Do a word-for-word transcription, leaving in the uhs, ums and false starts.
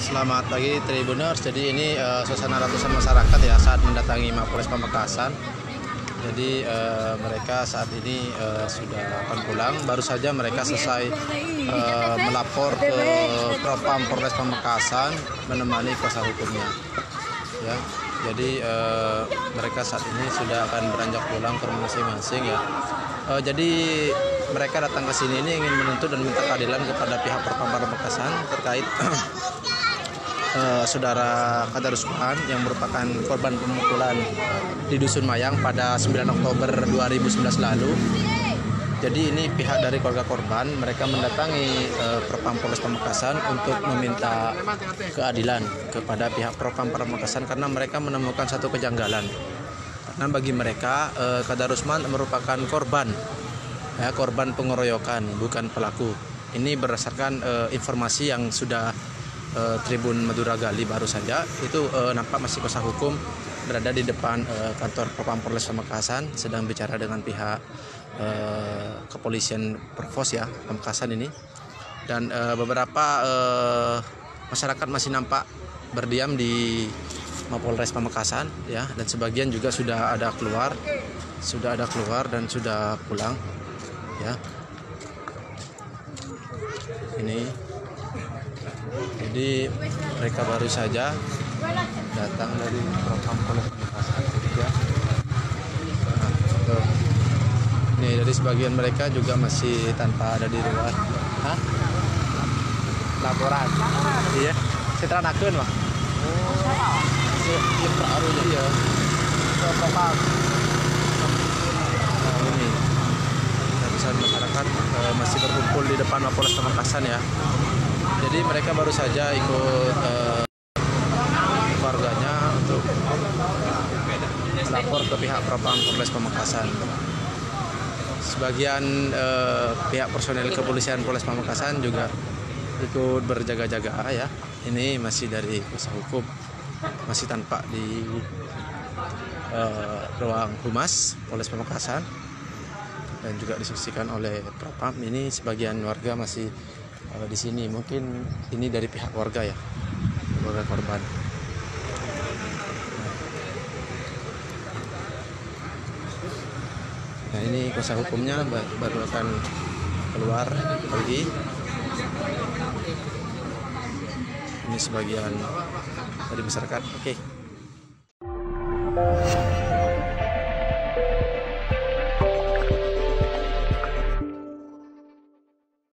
Selamat pagi Tribuners. Jadi ini uh, suasana ratusan masyarakat ya saat mendatangi Mapolres Pamekasan. Jadi uh, mereka saat ini uh, sudah akan pulang. Baru saja mereka selesai uh, melapor ke Propam Polres Pamekasan menemani kuasa hukumnya. Ya, jadi uh, mereka saat ini sudah akan beranjak pulang ke rumah masing-masing ya. Uh, jadi mereka datang ke sini ini ingin menuntut dan minta keadilan kepada pihak Propam Pamekasan terkait uh, saudara Kadarusman yang merupakan korban pemukulan di Dusun Mayang pada sembilan Oktober dua ribu sebelas lalu. Jadi ini pihak dari keluarga korban mereka mendatangi uh, Propam Polres Pamekasan untuk meminta keadilan kepada pihak Propam Pamekasan karena mereka menemukan satu kejanggalan. Karena bagi mereka uh, Kadarusman merupakan korban. Ya, korban pengeroyokan bukan pelaku. Ini berdasarkan uh, informasi yang sudah uh, Tribun Madura gali baru saja. Itu uh, nampak masih kuasa hukum berada di depan uh, kantor Propam Polres Pamekasan sedang bicara dengan pihak uh, kepolisian Provos ya Pamekasan ini. Dan uh, beberapa uh, masyarakat masih nampak berdiam di Mapolres Pamekasan ya, dan sebagian juga sudah ada keluar, sudah ada keluar dan sudah pulang. Ya, ini jadi mereka baru saja datang dari Propam Polres Pamekasan ya. Nah, tuh. Nih dari sebagian mereka juga masih tanpa ada di luar. Hah? Laporan. Iya. Seteranakeun mah. Oh. Iya, baru ya. Propam. Ini masyarakat uh, masih berkumpul di depan Mapolres Pamekasan ya. Jadi mereka baru saja ikut uh, keluarganya untuk melapor ke pihak Propam Polres Pamekasan. Sebagian uh, pihak personel kepolisian Polres Pamekasan juga ikut berjaga-jaga ya. Ini masih dari kuasa hukum, masih tampak di uh, ruang humas Polres Pamekasan dan juga disaksikan oleh Propam. Ini sebagian warga masih uh, di sini. Mungkin ini dari pihak warga ya, keluarga korban. Nah ini kuasa hukumnya baru akan keluar pergi. Ini sebagian dari masyarakat. Oke. Okay.